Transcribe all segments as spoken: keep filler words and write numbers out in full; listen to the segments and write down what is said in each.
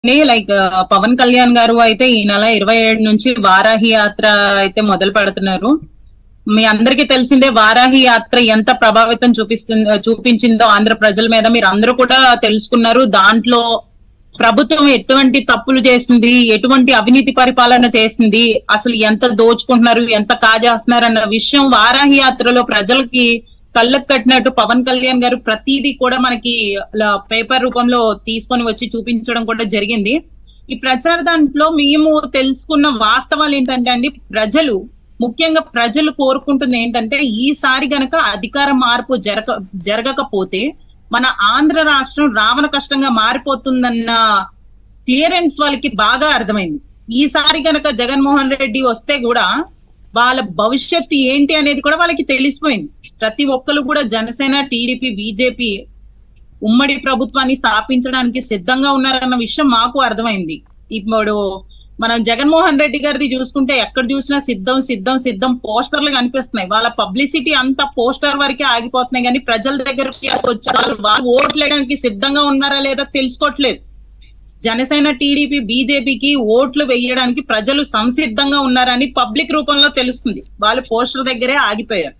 Like Pawan Kalyan గారు అయితే ఈ నెల ఇరవై ఏడు నుంచి వారాహి యాత్ర అయితే మొదలు పెడుతున్నారు. మీ అందరికీ తెలిసిందే వారాహి యాత్ర ఎంత ప్రభావితం చూపిస్తుందో చూపించిందో ఆంధ్ర ప్రజల మీద మీరు అందరూ కూడా తెలుసుకున్నారు. దాంట్లో ప్రభుత్వం ఎటువంటి తప్పులు చేసింది, ఎటువంటి అవినీతి పరిపాలన చేసింది, అసలు ఎంత దోచుకుంటున్నారు, ఎంత కాజేస్తున్నారు అన్న విషయం వారాహి యాత్రలో ప్రజలకి కళ్ళకు కట్టినట్టు పవన్ కళ్యాణ్ గారు ప్రతిదీ కూడా మనకి పేపర్ రూపంలో తీసుకొని వచ్చి చూపించడం కూడా జరిగింది. ఈ ప్రచార దాంట్లో మేము తెలుసుకున్న వాస్తవాలు ఏంటంటే అండి, ప్రజలు ముఖ్యంగా ప్రజలు కోరుకుంటుంది ఏంటంటే ఈసారి గనక అధికార మార్పు జరగ జరగకపోతే మన ఆంధ్ర రాష్ట్రం రావణ కష్టంగా మారిపోతుందన్న క్లియరెన్స్ వాళ్ళకి బాగా అర్థమైంది. ఈసారి గనక జగన్మోహన్ రెడ్డి వస్తే కూడా వాళ్ళ భవిష్యత్తు ఏంటి అనేది కూడా వాళ్ళకి తెలిసిపోయింది. ప్రతి ఒక్కరు కూడా జనసేన, టీడీపీ, బీజేపీ ఉమ్మడి ప్రభుత్వాన్ని స్థాపించడానికి సిద్ధంగా ఉన్నారన్న విషయం మాకు అర్థమైంది. ఇప్పుడు మనం జగన్మోహన్ రెడ్డి గారిది చూసుకుంటే ఎక్కడ చూసినా సిద్ధం సిద్ధం సిద్ధం పోస్టర్లు కనిపిస్తున్నాయి. వాళ్ళ పబ్లిసిటీ అంతా పోస్టర్ వరకే ఆగిపోతున్నాయి, కానీ ప్రజల దగ్గరికి వచ్చారు వాళ్ళు ఓట్లు వేయడానికి సిద్ధంగా ఉన్నారా లేదా తెలుసుకోవట్లేదు. జనసేన, టీడీపీ, బీజేపీకి ఓట్లు వేయడానికి ప్రజలు సంసిద్ధంగా ఉన్నారని పబ్లిక్ రూపంలో తెలుస్తుంది. వాళ్ళు పోస్టర్ దగ్గరే ఆగిపోయారు.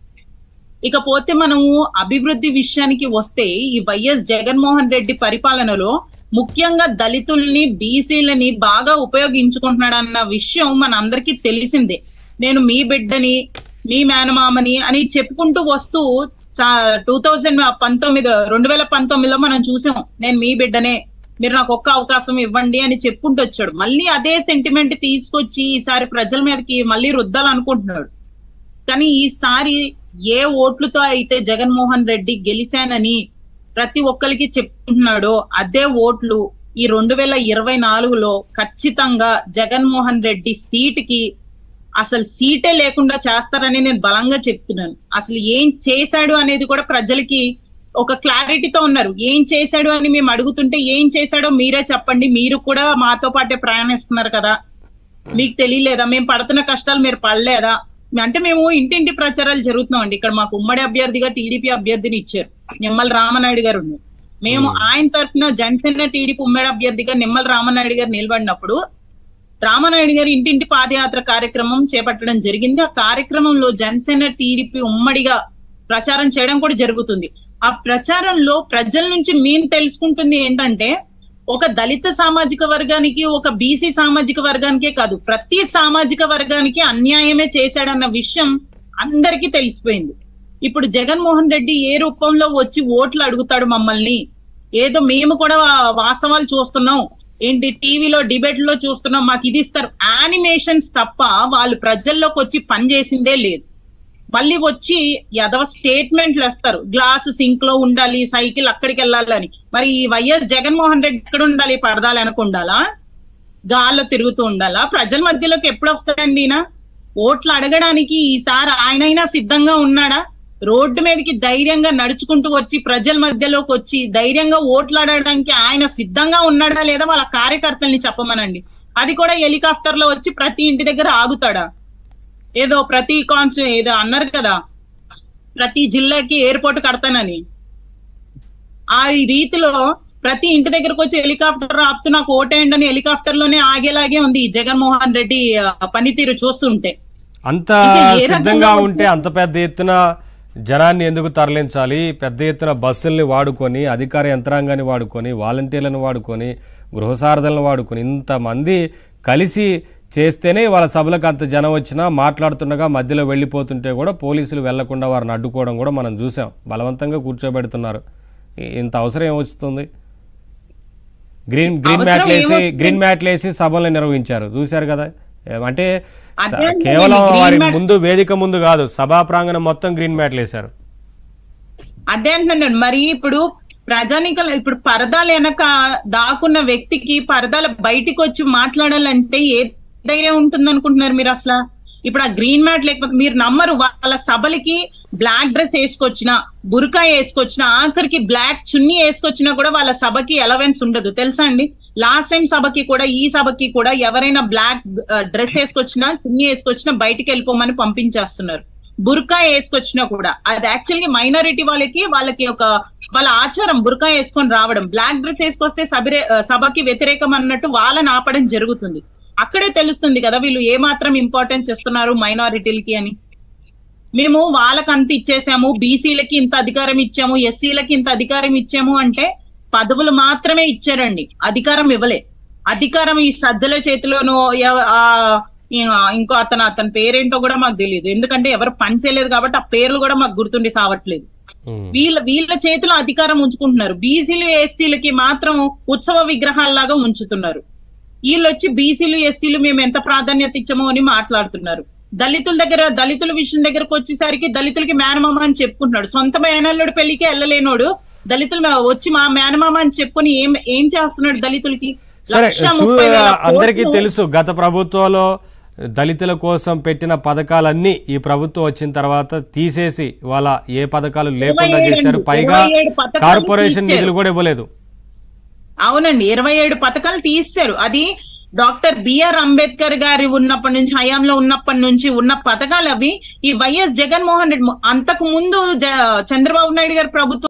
ఇకపోతే మనము అభివృద్ధి విషయానికి వస్తే ఈ వైఎస్ జగన్మోహన్ రెడ్డి పరిపాలనలో ముఖ్యంగా దళితుల్ని, బీసీలని బాగా ఉపయోగించుకుంటున్నాడన్న విషయం మన అందరికీ తెలిసిందే. నేను మీ బిడ్డని, మీ మేనమామని అని చెప్పుకుంటూ వస్తూ టూ థౌజండ్ పంతొమ్మిది రెండు వేల పంతొమ్మిదిలో మనం చూసాం, నేను మీ బిడ్డనే, మీరు నాకు ఒక్క అవకాశం ఇవ్వండి అని చెప్పుకుంటూ వచ్చాడు. మళ్ళీ అదే సెంటిమెంట్ తీసుకొచ్చి ఈసారి ప్రజల మీదకి మళ్ళీ రుద్దాలనుకుంటున్నాడు. కానీ ఈసారి ఏ ఓట్లతో అయితే జగన్మోహన్ రెడ్డి గెలిచానని ప్రతి ఒక్కరికి చెప్తున్నాడో అదే ఓట్లు ఈ రెండు వేల ఇరవై నాలుగులో ఖచ్చితంగా జగన్మోహన్ రెడ్డి సీటుకి అసలు సీటే లేకుండా చేస్తారని నేను బలంగా చెప్తున్నాను. అసలు ఏం చేశాడు అనేది కూడా ప్రజలకి ఒక క్లారిటీతో ఉన్నారు. ఏం చేశాడు అని మేము అడుగుతుంటే ఏం చేశాడో మీరే చెప్పండి, మీరు కూడా మాతో పాటే ప్రయాణిస్తున్నారు కదా, మీకు తెలియలేదా, మేము పడుతున్న కష్టాలు మీరు పడలేదా అంటే మేము ఇంటింటి ప్రచారాలు జరుగుతున్నాం అండి. ఇక్కడ మాకు ఉమ్మడి అభ్యర్థిగా టీడీపీ అభ్యర్థిని ఇచ్చారు, నిమ్మల రామనాయుడు గారు ఉన్నారు. మేము ఆయన తరఫున జనసేన, టీడీపీ ఉమ్మడి అభ్యర్థిగా నిమ్మల రామనాయుడు గారు నిలబడినప్పుడు రామనాయుడు గారు ఇంటింటి పాదయాత్ర కార్యక్రమం చేపట్టడం జరిగింది. ఆ కార్యక్రమంలో జనసేన, టీడీపీ ఉమ్మడిగా ప్రచారం చేయడం కూడా జరుగుతుంది. ఆ ప్రచారంలో ప్రజల నుంచి మేము తెలుసుకుంటుంది ఏంటంటే ఒక దళిత సామాజిక వర్గానికి, ఒక బీసీ సామాజిక వర్గానికే కాదు ప్రతి సామాజిక వర్గానికి అన్యాయమే చేశాడన్న విషయం అందరికీ తెలిసిపోయింది. ఇప్పుడు జగన్మోహన్ రెడ్డి ఏ రూపంలో వచ్చి ఓట్లు అడుగుతాడు మమ్మల్ని, ఏదో మేము కూడా వాస్తవాలు చూస్తున్నాం ఏంటి, టీవీలో డిబేట్ లో చూస్తున్నాం, మాకు ఇది ఇస్తారు యానిమేషన్స్ తప్ప వాళ్ళు ప్రజల్లోకి వచ్చి పని చేసిందే లేదు. మళ్ళీ వచ్చి యదవ స్టేట్మెంట్లు వేస్తారు, గ్లాసు సింక్ లో ఉండాలి, సైకిల్ అక్కడికి వెళ్ళాలని. మరి ఈ వైఎస్ జగన్మోహన్ రెడ్డి ఎక్కడ ఉండాలి, పరదాలు వెనక ఉండాలా, గాల్లో తిరుగుతూ ఉండాలా, ప్రజల మధ్యలోకి ఎప్పుడు వస్తాడండి ఈయన? ఓట్లు అడగడానికి ఈసారి ఆయనైనా సిద్ధంగా ఉన్నాడా? రోడ్డు మీదకి ధైర్యంగా నడుచుకుంటూ వచ్చి ప్రజల మధ్యలోకి వచ్చి ధైర్యంగా ఓట్లు అడగడానికి ఆయన సిద్ధంగా ఉన్నాడా లేదా వాళ్ళ కార్యకర్తల్ని చెప్పమనండి. అది కూడా హెలికాప్టర్ లో వచ్చి ప్రతి ఇంటి దగ్గర ఆగుతాడా? ఏదో ప్రతి కాన్స్టి ఏదో అన్నారు కదా ప్రతి జిల్లాకి ఎయిర్పోర్ట్ కడతానని, ఆ రీతిలో ప్రతి ఇంటి దగ్గరకు వచ్చి హెలికాప్టర్ ఆపుతూ నాకు ఓటేయండి అని హెలికాప్టర్ లోనే ఆగేలాగే ఉంది ఈ జగన్మోహన్ రెడ్డి పనితీరు చూస్తుంటే. అంత సిద్ధంగా ఉంటే అంత పెద్ద ఎత్తున జనాన్ని ఎందుకు తరలించాలి? పెద్ద ఎత్తున బస్సుల్ని వాడుకొని, అధికార యంత్రాంగాన్ని వాడుకొని, వాలంటీర్లను వాడుకొని, గృహసారథులను వాడుకొని ఇంతమంది కలిసి చేస్తేనే వాళ్ళ సభలకు అంత జనం వచ్చినా మాట్లాడుతుండగా మధ్యలో వెళ్ళిపోతుంటే కూడా పోలీసులు వెళ్లకుండా వారిని అడ్డుకోవడం కూడా మనం చూసాం. బలవంతంగా కూర్చోబెడుతున్నారు. ఇంత అవసరం ఏమొస్తుంది? గ్రీన్ గ్రీన్ మ్యాట్లు వేసి గ్రీన్ మ్యాట్లు వేసి సభలను నిర్వహించారు, చూశారు కదా. అంటే కేవలం వారి ముందు వేదిక ముందు కాదు, సభా ప్రాంగణం మొత్తం గ్రీన్ మ్యాట్లు వేశారు. అదే అంటున్నాను. మరి ఇప్పుడు ప్రజానికలు ఇప్పుడు పరదాలు వెనక దాకున్న వ్యక్తికి పరదాల బయటికి వచ్చి మాట్లాడాలంటే ఏ ధైర్యం ఉంటుంది అనుకుంటున్నారు మీరు? అసలు ఇప్పుడు ఆ గ్రీన్ మ్యాట్ లేకపోతే మీరు నమ్మరు, వాళ్ళ సభలకి బ్లాక్ డ్రెస్ వేసుకొచ్చినా, బురకా వేసుకొచ్చినా, ఆఖరికి బ్లాక్ చున్నీ వేసుకొచ్చినా కూడా వాళ్ళ సభకి ఎలవెన్స్ ఉండదు తెలుసా అండి. లాస్ట్ టైం సభకి కూడా ఈ సభకి కూడా ఎవరైనా బ్లాక్ డ్రెస్ వేసుకొచ్చినా, చున్నీ వేసుకొచ్చినా బయటికి వెళ్ళిపోమని పంపించేస్తున్నారు. బురకా వేసుకొచ్చినా కూడా అది యాక్చువల్గా మైనారిటీ వాళ్ళకి వాళ్ళకి ఒక వాళ్ళ ఆచారం బుర్కా వేసుకొని రావడం, బ్లాక్ డ్రెస్ వేసుకొస్తే సబిరే సభకి వ్యతిరేకం అన్నట్టు వాళ్ళని ఆపడం జరుగుతుంది. అక్కడే తెలుస్తుంది కదా వీళ్ళు ఏ మాత్రం ఇంపార్టెన్స్ ఇస్తున్నారు మైనారిటీలకి అని. మేము వాళ్ళకి అంత ఇచ్చేసాము, బీసీలకి ఇంత అధికారం ఇచ్చాము, ఎస్సీలకి ఇంత అధికారం ఇచ్చాము అంటే పదవులు మాత్రమే ఇచ్చారండి, అధికారం ఇవ్వలే. అధికారం ఈ సజ్జల చేతిలోనూ ఇంకో అతను అతని పేరేంటో కూడా మాకు తెలియదు, ఎందుకంటే ఎవరు పనిచేయలేదు కాబట్టి ఆ పేర్లు కూడా మాకు గుర్తుండి సావట్లేదు. వీళ్ళ వీళ్ళ చేతిలో అధికారం ఉంచుకుంటున్నారు. బీసీలు ఎస్సీలకి మాత్రం ఉత్సవ విగ్రహాల్లాగా ఉంచుతున్నారు. వీళ్ళు వచ్చి బీసీలు ఎస్సీలు మేము ఎంత ప్రాధాన్యత ఇచ్చామో అని మాట్లాడుతున్నారు. దళితుల దగ్గర దళితుల విషయం దగ్గరకు వచ్చేసరికి దళితులకి మేనమామ అని చెప్పుకుంటున్నాడు. సొంత మేనల్లుడు పెళ్లికి వెళ్ళలేనోడు దళితులు వచ్చి మా మేనమామ అని చెప్పుకొని ఏం ఏం చేస్తున్నాడు దళితులకి. సరే, అందరికీ తెలుసు గత ప్రభుత్వంలో దళితుల కోసం పెట్టిన పథకాలన్నీ ఈ ప్రభుత్వం వచ్చిన తర్వాత తీసేసి వాళ్ళ ఏ పథకాలు లేకుండా చేశారు. పైగా కార్పొరేషన్ నిధులు కూడా ఇవ్వలేదు. అవునండి, ఇరవై ఏడు పథకాలు తీశారు. అది డాక్టర్ బిఆర్ అంబేద్కర్ గారి ఉన్నప్పటి నుంచి, హయాంలో ఉన్నప్పటి నుంచి ఉన్న పథకాలు అవి. ఈ వైఎస్ జగన్మోహన్ రెడ్డి అంతకు ముందు చంద్రబాబు నాయుడు గారి ప్రభుత్వం